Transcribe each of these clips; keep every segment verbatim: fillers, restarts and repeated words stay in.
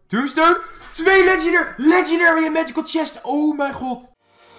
Tombstone. Twee Legendary. Legendary en Magical Chest. Oh mijn god.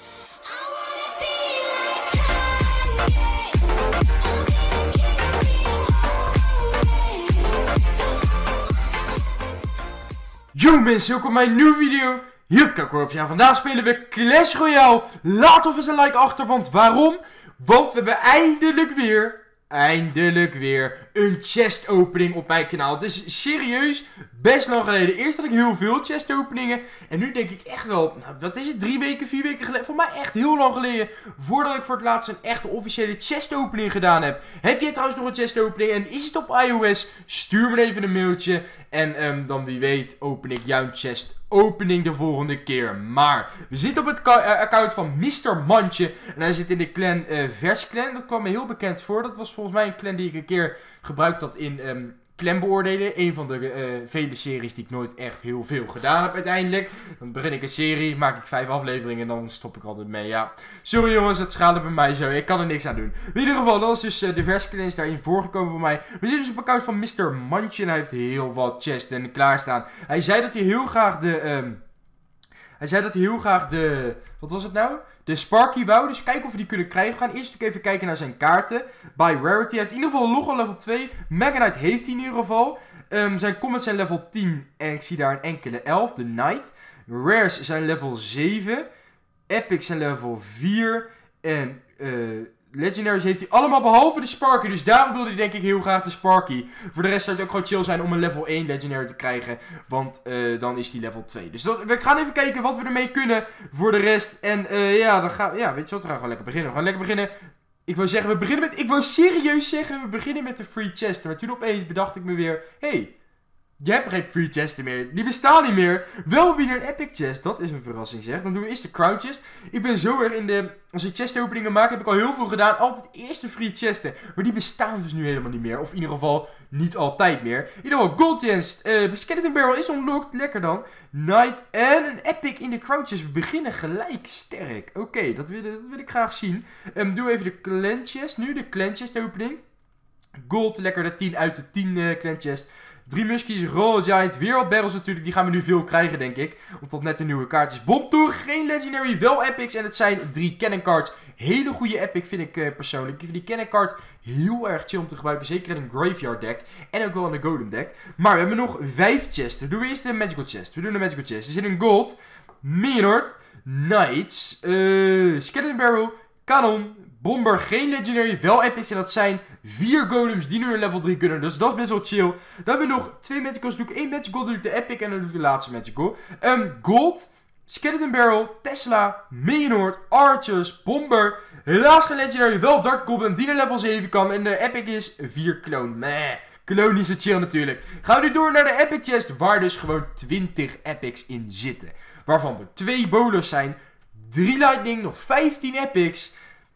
Yo mensen, welkom bij een nieuwe video. Hier op Kakkorp. Ja, vandaag spelen we Clash Royale. Laat of eens een like achter, want waarom? Want we hebben eindelijk weer, eindelijk weer een chest opening op mijn kanaal. Het is serieus best lang geleden. Eerst had ik heel veel chest openingen. En nu denk ik echt wel, nou, wat is het, drie weken, vier weken geleden? Voor mij echt heel lang geleden. Voordat ik voor het laatst een echte officiële chest opening gedaan heb. Heb jij trouwens nog een chest opening en is het op iOS? Stuur me even een mailtje. En um, dan wie weet open ik jouw chest opening de volgende keer. Maar we zitten op het uh, account van mister Mandje. En hij zit in de clan uh, Vers Clan. Dat kwam me heel bekend voor. Dat was volgens mij een clan die ik een keer gebruikt had in um, Clan beoordelen. Een van de uh, vele series die ik nooit echt heel veel gedaan heb uiteindelijk. Dan begin ik een serie, maak ik vijf afleveringen en dan stop ik altijd mee. Ja, sorry jongens, het schade bij mij zo. Ik kan er niks aan doen. In ieder geval, dat is dus uh, de Vers Clan is daarin voorgekomen voor mij. We zitten dus op het account van mister Mandje en hij heeft heel wat chests en klaarstaan. Hij zei dat hij heel graag de... Um, hij zei dat hij heel graag de... Wat was het nou? De Sparky wou. Dus kijken of we die kunnen krijgen. We gaan eerst ook even kijken naar zijn kaarten. By Rarity. Hij heeft in ieder geval Logo level twee. Mega Knight heeft hij in ieder geval. Um, zijn comments zijn level tien. En ik zie daar een enkele elf. De Knight. Rares zijn level zeven. Epics zijn level vier. En... Uh, Legendaries heeft hij allemaal behalve de Sparky. Dus daarom wilde hij denk ik heel graag de Sparky. Voor de rest zou het ook gewoon chill zijn om een level één Legendary te krijgen. Want uh, dan is die level twee. Dus dat, we gaan even kijken wat we ermee kunnen voor de rest. En uh, ja, dan gaan, ja, weet je wat, we gaan gewoon lekker beginnen. We gaan lekker beginnen. Ik wou zeggen, we beginnen met... Ik wou serieus zeggen, we beginnen met de free chest. Maar toen opeens bedacht ik me weer... Hey, je hebt geen free chesten meer. Die bestaan niet meer. Wel weer een epic chest. Dat is een verrassing zeg. Dan doen we eerst de crown chest. Ik ben zo erg in de... Als ik chest openingen maak heb ik al heel veel gedaan. Altijd eerst de free chesten. Maar die bestaan dus nu helemaal niet meer. Of in ieder geval niet altijd meer. In ieder geval gold chest. Uh, Skeleton barrel is unlocked. Lekker dan. Knight en een epic in de crown chest. We beginnen gelijk sterk. Oké, okay, dat, dat wil ik graag zien. Um, doe even de clan chest nu. De clan chest opening. Gold. Lekker de tien uit de tien uh, clan chest. Drie muskies, Royal Giant, weer wat barrels natuurlijk. Die gaan we nu veel krijgen, denk ik. Want dat net een nieuwe kaart is. Bomtour, geen Legendary, wel epics. En het zijn drie cannon cards. Hele goede epic vind ik uh, persoonlijk. Ik vind die cannon card heel erg chill om te gebruiken. Zeker in een graveyard deck. En ook wel in een golem deck. Maar we hebben nog vijf chests. Dan doen we eerst de magical chest. We doen de magical chest. Er zit een gold, Mionord, Knights, uh, Skeleton barrel, Kanon, Bomber, geen Legendary, wel epics. En dat zijn vier golems die nu een level drie kunnen. Dus dat is best wel chill. Dan hebben we nog twee magicals. Doe ik één magical, doe ik de epic en dan doe ik de laatste magical. Um, Gold, Skeleton barrel, Tesla, Mionord, Archers, Bomber. Helaas geen Legendary, wel Dark Goblin die naar level zeven kan. En de epic is vier clone. Meh. Clone niet zo chill natuurlijk. Gaan we nu door naar de epic chest. Waar dus gewoon twintig epics in zitten. Waarvan er twee bowlers zijn. drie lightning, nog vijftien epics.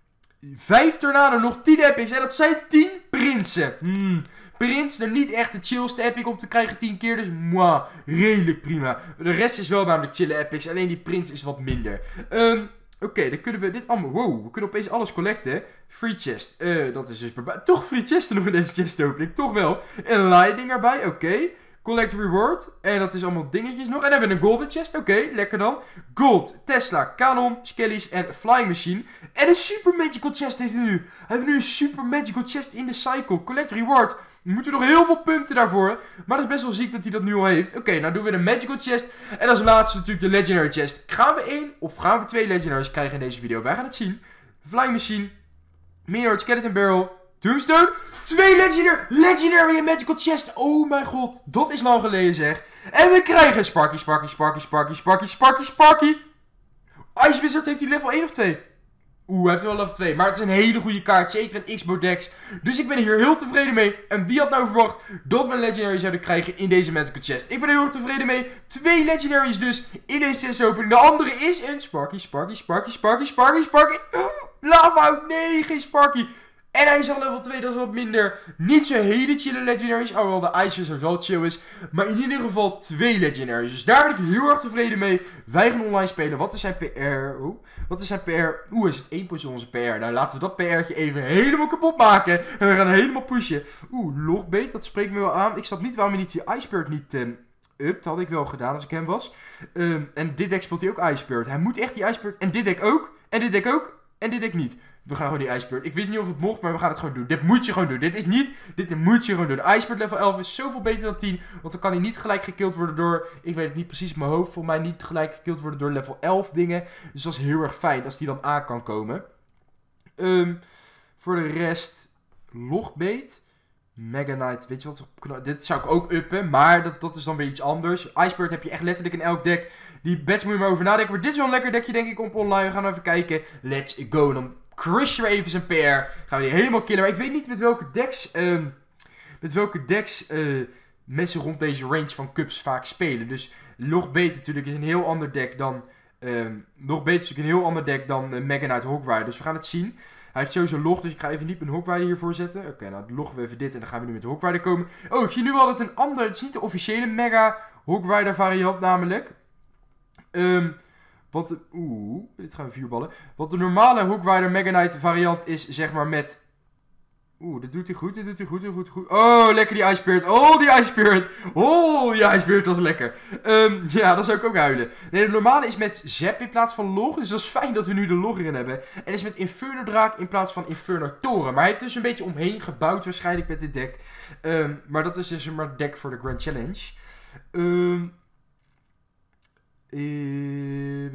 vijf tornado, nog tien epics. En dat zijn tien prinsen. Hmm. Prins, nou niet echt de chillste epic om te krijgen tien keer. Dus moi, redelijk prima. De rest is wel namelijk chille epics. Alleen die prins is wat minder. Um, Oké, okay, dan kunnen we dit allemaal... Wow, we kunnen opeens alles collecten. Free chest. Uh, dat is dus... Toch free chesten nog in deze chest opening. Toch wel. En lightning erbij. Oké. Okay. Collect reward. En dat is allemaal dingetjes nog. En dan hebben we een golden chest. Oké, okay, lekker dan. Gold, Tesla, Kanon, Skellies en Flying Machine. En een super magical chest heeft hij nu. Hij heeft nu een super magical chest in de cycle. Collect reward. We moeten nog heel veel punten daarvoor. Maar dat is best wel ziek dat hij dat nu al heeft. Oké, okay, nou doen we de magical chest. En als laatste natuurlijk de legendary chest. Gaan we één of gaan we twee legendaries krijgen in deze video? Wij gaan het zien. Flying Machine. Mionord, Skeleton barrel. Tombstone. Twee legendary, legendary en magical chest. Oh mijn god, dat is lang geleden zeg. En we krijgen Sparky, Sparky, Sparky, Sparky, Sparky, Sparky, Sparky. Ice Wizard heeft hij level één of twee? Oeh, hij heeft wel level twee. Maar het is een hele goede kaart. Zeker in X-Bo decks. Dus ik ben hier heel tevreden mee. En wie had nou verwacht dat we een legendary zouden krijgen in deze magical chest? Ik ben er heel erg tevreden mee. Twee legendaries dus in deze chest opening. De andere is een Sparky, Sparky, Sparky, Sparky, Sparky, Sparky. Lava out. Nee, geen Sparky. En hij is al level twee, dat is wat minder. Niet zo hele chille legendaries, alhoewel de Ice Wizard wel chill is. Maar in ieder geval twee legendaries. Dus daar ben ik heel erg tevreden mee. Wij gaan online spelen. Wat is zijn P R? Oeh, wat is zijn P R? Oeh, is het één positie onze P R? Nou, laten we dat P R'tje even helemaal kapot maken. En we gaan helemaal pushen. Oeh, logbait, dat spreekt me wel aan. Ik snap niet waarom je niet je Ice Spirit niet... Uh, up. Dat had ik wel gedaan als ik hem was. Um, en dit deck speelt hij ook Icebeard. Hij moet echt die Icebeard. En dit deck ook. En dit deck ook. En dit deck niet. We gaan gewoon die Icebeard. Ik weet niet of het mocht, maar we gaan het gewoon doen. Dit moet je gewoon doen. Dit is niet... Dit moet je gewoon doen. Icebeard level elf is zoveel beter dan tien. Want dan kan hij niet gelijk gekild worden door... Ik weet het niet precies in mijn hoofd. Volgens mij niet gelijk gekild worden door level elf dingen. Dus dat is heel erg fijn als die dan aan kan komen. Um, voor de rest... Logbeet. Mega Knight. Weet je wat? Dit zou ik ook uppen. Maar dat, dat is dan weer iets anders. Icebeard heb je echt letterlijk in elk deck. Die bets moet je maar over nadenken. Maar dit is wel een lekker deckje denk ik op online. We gaan even kijken. Let's go. Dan crush je weer even zijn P R. Gaan we die helemaal killen. Maar ik weet niet met welke decks... Um, met welke decks... Uh, mensen rond deze range van cups vaak spelen. Dus Logbeet natuurlijk is een heel ander deck dan... Um, Logbeet is natuurlijk een heel ander deck dan uh, Mega Knight Hogrider. Dus we gaan het zien. Hij heeft sowieso log, dus ik ga even niet mijn Hogrider hiervoor zetten. Oké, okay, nou dan loggen we even dit en dan gaan we nu met de Hogrider komen. Oh, ik zie nu al dat een ander... Het is niet de officiële Mega Hogrider variant namelijk. Um, want... De, oeh, dit gaan we vuurballen. Want de normale Hogrider Mega Knight variant is zeg maar met... Oeh, dit doet hij goed, dit doet hij goed, dit doet hij goed. Oh, lekker die Icebeard. Oh, die Icebeard. Oh, die Icebeard was lekker. Um, ja, dan zou ik ook huilen. Nee, de normale is met Zap in plaats van log. Dus dat is fijn dat we nu de log erin hebben. En is met Inferno Draak in plaats van Inferno Toren. Maar hij heeft dus een beetje omheen gebouwd waarschijnlijk met dit deck. Um, maar dat is dus maar het deck voor de Grand Challenge. Um... Uh,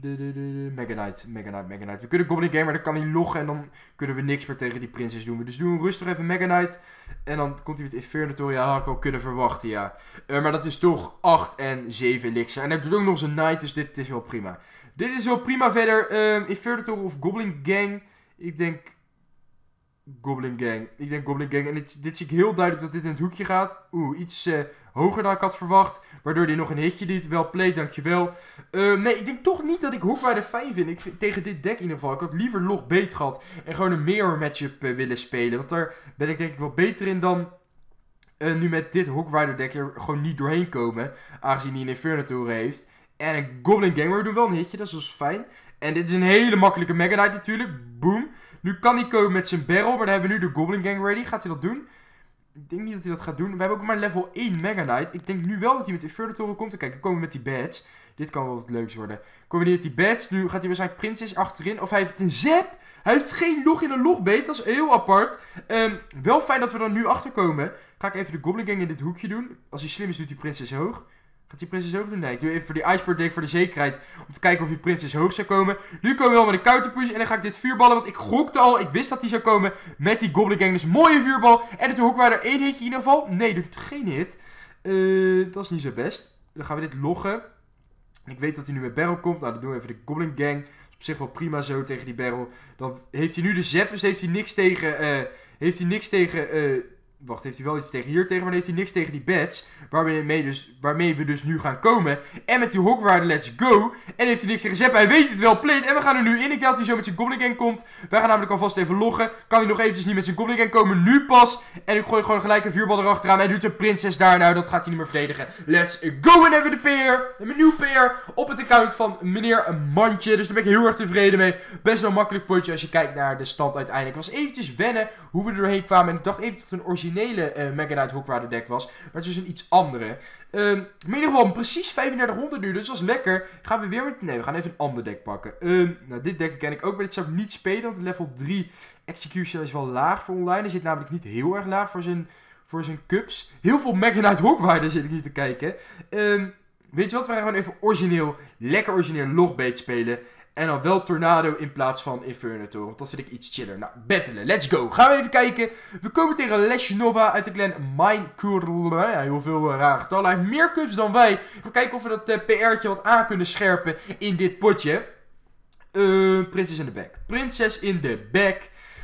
Mega Knight, Mega Knight, Mega Knight. We kunnen Goblin Game, maar dan kan hij loggen en dan kunnen we niks meer tegen die prinses doen. Dus doen we rustig even Mega Knight. En dan komt hij met Inferno Toren. Ja, had ik wel kunnen verwachten, ja. Uh, maar dat is toch acht en zeven elixir. En hij doet ook nog zijn Knight, dus dit is wel prima. Dit is wel prima verder. Uh, Inferno Toren of Goblin Gang. Ik denk... Goblin Gang. Ik denk Goblin Gang. En dit, dit zie ik heel duidelijk dat dit in het hoekje gaat. Oeh, iets uh, hoger dan ik had verwacht. Waardoor hij nog een hitje doet. Wel play, dankjewel. Uh, nee, ik denk toch niet dat ik Hogrider fijn vind. Ik vind. Tegen dit deck in ieder geval. Ik had liever Logbeet gehad. En gewoon een mirror matchup uh, willen spelen. Want daar ben ik denk ik wel beter in dan... Uh, nu met dit Hogrider deck er gewoon niet doorheen komen. Aangezien hij een Inferno Toren heeft. En een Goblin Gang. Maar we doen wel een hitje. Dat is dus fijn. En dit is een hele makkelijke Mega Knight natuurlijk. Boom. Nu kan hij komen met zijn barrel, maar dan hebben we nu de Goblin Gang ready. Gaat hij dat doen? Ik denk niet dat hij dat gaat doen. We hebben ook maar level één Mega Knight. Ik denk nu wel dat hij met Inferno Toren komt. Kijk, dan komen we met die badge. Dit kan wel wat leuks worden. Komen we niet met die badge. Nu gaat hij waarschijnlijk Princess achterin. Of hij heeft een zap. Hij heeft geen log in een logbeet. Dat is heel apart. Um, wel fijn dat we er nu achter komen. Ga ik even de Goblin Gang in dit hoekje doen. Als hij slim is, doet hij Princess hoog. Gaat die Princess hoog doen? Nee, ik doe even voor die Icebeard deck voor de zekerheid. Om te kijken of die Princess hoog zou komen. Nu komen we wel met een counterpush. En dan ga ik dit vuurballen. Want ik gokte al. Ik wist dat die zou komen met die Goblin Gang. Dus mooie vuurbal. En het Hogrider één hitje in ieder geval. Nee, doet geen hit. Uh, dat is niet zo best. Dan gaan we dit loggen. Ik weet dat hij nu met barrel komt. Nou, dan doen we even de Goblin Gang. Dat is op zich wel prima zo tegen die barrel. Dan heeft hij nu de zap. Dus heeft hij niks tegen... Uh, heeft hij niks tegen... Uh, Wacht, heeft hij wel iets tegen hier tegen, maar dan heeft hij niks tegen die bats. Waarmee, dus, waarmee we dus nu gaan komen. En met die Hogrider, let's go. En heeft hij niks tegen Zep. Hij weet het wel, played. En we gaan er nu in. Ik denk dat hij zo met zijn Goblin Gang komt. Wij gaan namelijk alvast even loggen. Kan hij nog eventjes niet met zijn Goblin Gang komen. Nu pas. En ik gooi gewoon gelijk een vuurbal erachteraan. Hij doet een prinses daar. Nou, dat gaat hij niet meer verdedigen. Let's go. En hebben we de P R. Een nieuw P R op het account van meneer Mandje. Dus daar ben ik heel erg tevreden mee. Best wel een makkelijk potje als je kijkt naar de stand uiteindelijk. Het was eventjes wennen hoe we er doorheen kwamen. En ik dacht even dat het een originele Uh, Mega Knight Hogrider deck was. Maar het is dus een iets andere. Um, maar in ieder geval precies vijfendertighonderd nu. Dus dat is lekker. Gaan we weer met... Nee, we gaan even een ander deck pakken. Um, nou, dit deck ken ik ook. Maar dit zou ik niet spelen. Want level drie Execution is wel laag voor online. Hij zit namelijk niet heel erg laag voor zijn, voor zijn cups. Heel veel Mega Knight Hogrider zit ik niet te kijken. Um, weet je wat? We gaan gewoon even origineel, lekker origineel Logbeet spelen. En dan wel Tornado in plaats van Inferno Toren. Want dat vind ik iets chiller. Nou, battelen. Let's go. Gaan we even kijken. We komen tegen Leshnova uit de clan Minecraft. Ja, heel veel uh, rare getallen. Hij heeft meer cups dan wij. Even kijken of we dat uh, P R'tje wat aan kunnen scherpen in dit potje. Uh, Prinses in de back. Prinses in de back.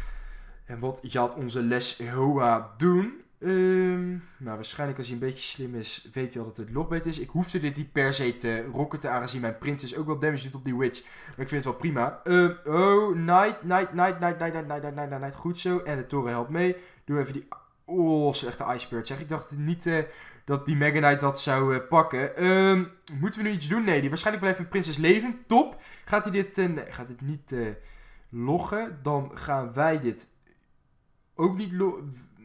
En wat gaat onze Leshoa doen? Um, nou, waarschijnlijk als hij een beetje slim is, weet hij al dat het Logbeet is. Ik hoefde dit niet per se te rocketen, aangezien mijn Prinses ook wel damage doet op die Witch. Maar ik vind het wel prima. Um, oh, Knight, Knight, Knight, Knight, Knight, Knight, Knight, Knight, Knight, Goed zo. En de toren helpt mee. Doe even die... Oh, slechte Icebeard zeg. Ik dacht niet uh, dat die Mega Knight dat zou uh, pakken. Um, moeten we nu iets doen? Nee, die waarschijnlijk blijft een Prinses leven. Top. Gaat hij dit... Uh, nee, gaat dit niet uh, loggen. Dan gaan wij dit ook niet loggen.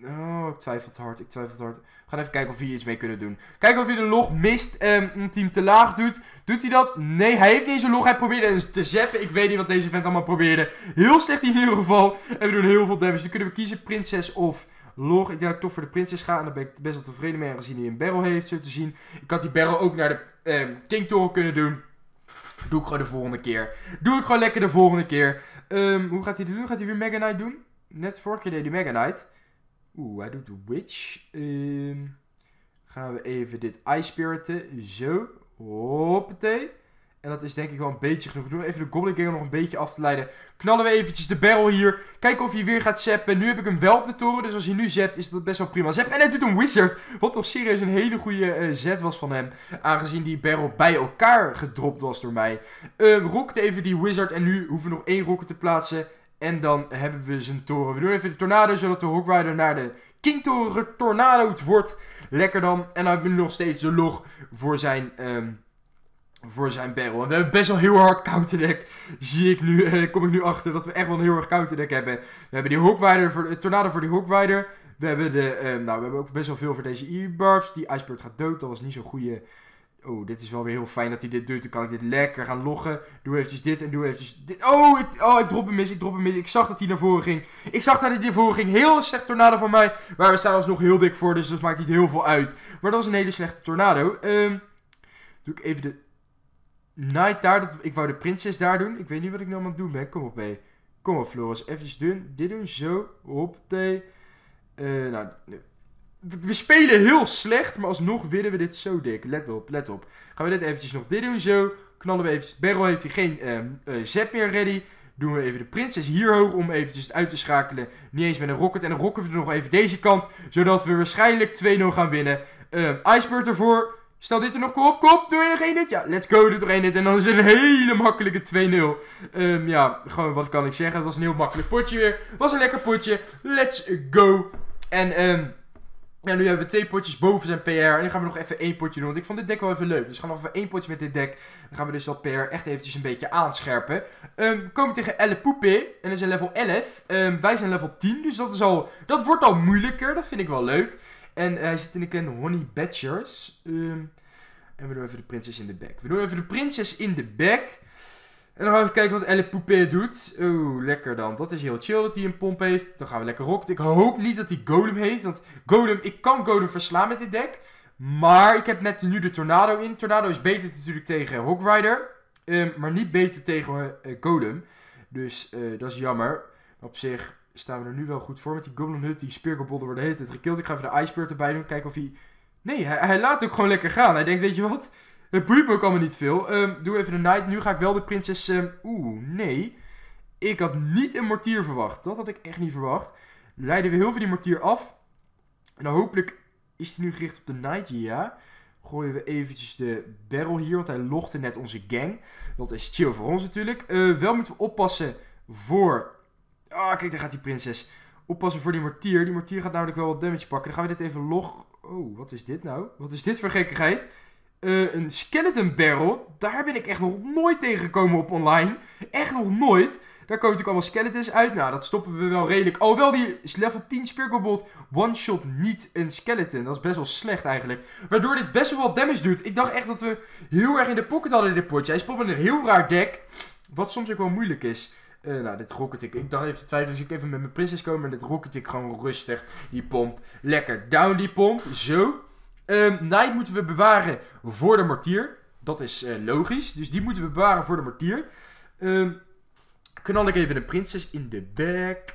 Oh, ik twijfel het hard. Ik twijfel het hard. We gaan even kijken of we hier iets mee kunnen doen. Kijken of hij de log mist. Um, omdat hij hem te laag doet. Doet hij dat? Nee, hij heeft niet eens een log. Hij probeerde te zappen. Ik weet niet wat deze vent allemaal probeerde. Heel slecht in ieder geval. En we doen heel veel damage. Nu kunnen we kiezen prinses of log. Ik denk dat ik toch voor de prinses ga. En daar ben ik best wel tevreden mee. Aangezien hij een barrel heeft, zo te zien. Ik had die barrel ook naar de um, King Toren kunnen doen. Doe ik gewoon de volgende keer. Doe ik gewoon lekker de volgende keer. Um, hoe gaat hij dit doen? Gaat hij weer Mega Knight doen? Net vorige keer deed hij Mega Knight. Oeh, hij doet de Witch. Um, gaan we even dit Ice Spiriten. Zo. Hoppatee. En dat is denk ik wel een beetje genoeg. Doen we even de Goblin Gang nog een beetje af te leiden. Knallen we eventjes de barrel hier. Kijken of hij weer gaat zappen. Nu heb ik hem wel op de toren. Dus als hij nu zapt is dat best wel prima. Zap. En hij doet een Wizard. Wat nog serieus een hele goede uh, zet was van hem. Aangezien die barrel bij elkaar gedropt was door mij. Um, rocket even die Wizard. En nu hoeven we nog één rocket te plaatsen. En dan hebben we zijn toren. We doen even de tornado. Zodat de Hog Rider naar de King Toren getornadoed wordt. Lekker dan. En dan hebben we nu nog steeds de log voor zijn... Um, Voor zijn barrel. En we hebben best wel heel hard counterdeck. Zie ik nu, eh, kom ik nu achter dat we echt wel een heel erg counterdeck hebben. We hebben die Hog Rider, voor, uh, tornado voor die Hog Rider. We hebben de, uh, nou we hebben ook best wel veel voor deze E-barbs. Die Icebird gaat dood, dat was niet zo'n goede. Oh, dit is wel weer heel fijn dat hij dit doet. Dan kan ik dit lekker gaan loggen. Doe eventjes dit en doe eventjes dit. Oh, ik, oh, ik drop hem mis, ik drop hem mis. Ik zag dat hij naar voren ging. Ik zag dat hij naar voren ging. Heel slecht tornado van mij. Maar we staan alsnog heel dik voor, dus dat maakt niet heel veel uit. Maar dat was een hele slechte tornado. Um, doe ik even de... Knight daar, dat, ik wou de prinses daar doen. Ik weet niet wat ik nou aan het doen ben. Kom op, hé. Kom op, Floris. Even doen. Dit doen, zo. Hoppatee. Uh, nou, we spelen heel slecht, maar alsnog winnen we dit zo dik. Let op, let op. Gaan we dit eventjes nog dit doen, zo. Knallen we eventjes. Barrel heeft hij geen um, uh, zap meer ready. Doen we even de prinses hier hoog om eventjes het uit te schakelen. Niet eens met een rocket. En dan rocken we nog even deze kant, zodat we waarschijnlijk twee nul gaan winnen. Um, Icebird ervoor. Stel dit er nog op, kop, doe je nog één hit? Ja, let's go, doe er één hit. En dan is het een hele makkelijke twee nul. Um, ja, gewoon wat kan ik zeggen. Het was een heel makkelijk potje weer. Het was een lekker potje. Let's go. En um, ja, nu hebben we twee potjes boven zijn P R. En dan gaan we nog even één potje doen. Want ik vond dit deck wel even leuk. Dus we gaan nog even één potje met dit deck. Dan gaan we dus dat P R echt eventjes een beetje aanscherpen. Um, we komen tegen Elle Poupée. En dat is een level elf. Um, wij zijn level tien. Dus dat, is al, dat wordt al moeilijker. Dat vind ik wel leuk. En hij uh, zit in de clan Honey Badgers. Um, en we doen even de prinses in de back. We doen even de prinses in de back. En dan gaan we even kijken wat Elle Poupée doet. Oeh, lekker dan. Dat is heel chill dat hij een pomp heeft. Dan gaan we lekker rocken. Ik hoop niet dat hij Golem heeft. Want Golem, ik kan Golem verslaan met dit deck. Maar ik heb net nu de Tornado in. Tornado is beter natuurlijk tegen Hog Rider. Um, maar niet beter tegen uh, Golem. Dus uh, dat is jammer. Op zich... staan we er nu wel goed voor met die Goblin Hut. Die Speargoblin wordt de hele tijd gekild. Ik ga even de Icebird erbij doen. Kijken of hij... Nee, hij, hij laat ook gewoon lekker gaan. Hij denkt, weet je wat? Het boeit me ook allemaal niet veel. Um, doe even de Knight. Nu ga ik wel de prinses... Um... Oeh, nee. Ik had niet een mortier verwacht. Dat had ik echt niet verwacht. Leiden we heel veel die mortier af. En dan hopelijk is hij nu gericht op de Knight. Ja. Gooien we eventjes de barrel hier. Want hij logde net onze gang. Dat is chill voor ons natuurlijk. Uh, wel moeten we oppassen voor... Ah, oh, kijk, daar gaat die prinses. Oppassen voor die mortier. Die mortier gaat namelijk wel wat damage pakken. Dan gaan we dit even log... Oh, wat is dit nou? Wat is dit voor gekkigheid? Uh, een skeleton barrel. Daar ben ik echt nog nooit tegengekomen op online. Echt nog nooit. Daar komen natuurlijk allemaal skeletons uit. Nou, dat stoppen we wel redelijk. Alhoewel die level tien Speargobolt one-shot niet een skeleton. Dat is best wel slecht eigenlijk. Waardoor dit best wel wat damage doet. Ik dacht echt dat we heel erg in de pocket hadden in dit potje. Hij speelt met een heel raar deck. Wat soms ook wel moeilijk is. Uh, nou, dit rocket ik. Ik dacht even te twijfelen, dus ik even met mijn prinses komen. Maar dit rocket ik gewoon rustig. Die pomp. Lekker down die pomp. Zo. Um, Knight moeten we bewaren voor de mortier. Dat is uh, logisch. Dus die moeten we bewaren voor de mortier. Um, knal ik even de prinses in de back.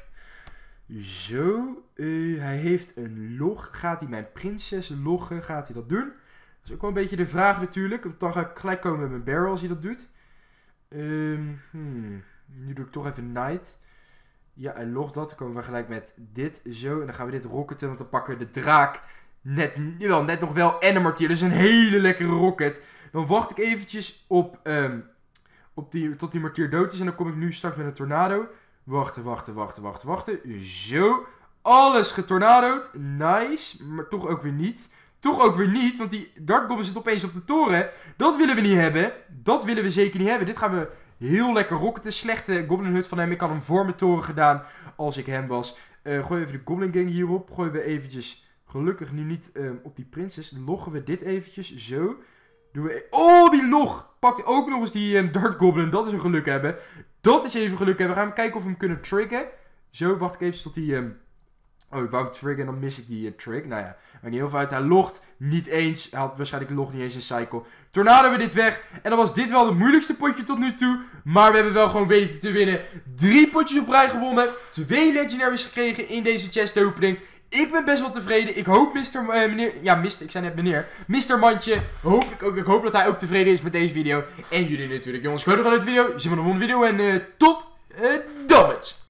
Zo. Uh, hij heeft een log. Gaat hij mijn prinses loggen? Gaat hij dat doen? Dat is ook wel een beetje de vraag natuurlijk. Dan ga ik gelijk komen met mijn barrel als hij dat doet. Um, hmm... Nu doe ik toch even Knight. Ja, en log dat. Dan komen we gelijk met dit zo. En dan gaan we dit rocketen. Want dan pakken we de draak net, wel, net nog wel en een mortier. Dus een hele lekkere rocket. Dan wacht ik eventjes op, um, op die, tot die mortier dood is. En dan kom ik nu straks met een tornado. Wachten, wachten, wachten, wachten, wachten. Zo. Alles getornadoed. Nice. Maar toch ook weer niet. Toch ook weer niet. Want die Dark Goblin zit opeens op de toren. Dat willen we niet hebben. Dat willen we zeker niet hebben. Dit gaan we... heel lekker rocketen. Slechte Goblin Hut van hem. Ik had hem voor mijn toren gedaan als ik hem was. Uh, gooien we even de Goblin Gang hierop. Gooien we eventjes, gelukkig nu niet um, op die prinses. Loggen we dit eventjes, zo. Doen we... Oh, die log! Pakt ook nog eens die um, Dart Goblin. Dat is een geluk hebben. Dat is even geluk hebben. Gaan we kijken of we hem kunnen triggen. Zo, wacht ik even tot hij... Um... Oh, ik wou hem triggen en dan mis ik die uh, trick. Nou ja, maar niet heel veel uit. Hij logt niet eens. Hij had waarschijnlijk log niet eens in cycle. Tornado we dit weg. En dan was dit wel het moeilijkste potje tot nu toe. Maar we hebben wel gewoon weten te winnen. Drie potjes op rij gewonnen. Twee legendaries gekregen in deze chest opening. Ik ben best wel tevreden. Ik hoop mister Uh, meneer... Ja, mister Ik zei net meneer. mister Mandje. Hoop ik, ook, ik hoop dat hij ook tevreden is met deze video. En jullie natuurlijk, jongens. Ik hoop nog aan deze video. Zie je in de volgende video. En uh, tot uh, dan.